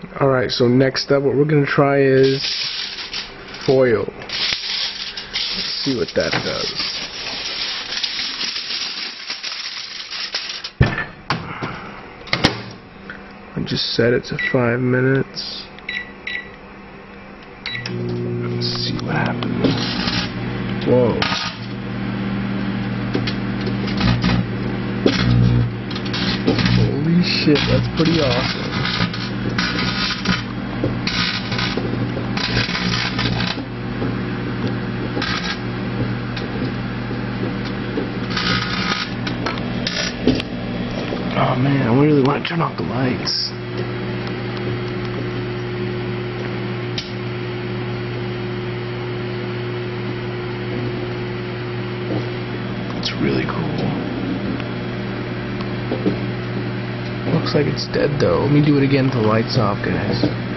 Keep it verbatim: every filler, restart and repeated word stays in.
Alright, so next up what we're gonna try is foil. Let's see what that does. I just set it to five minutes. Let's see what happens. Whoa. Holy shit, that's pretty awesome. Oh man, I really want to turn off the lights. It's really cool. Looks like it's dead though. Let me do it again with the lights off, guys.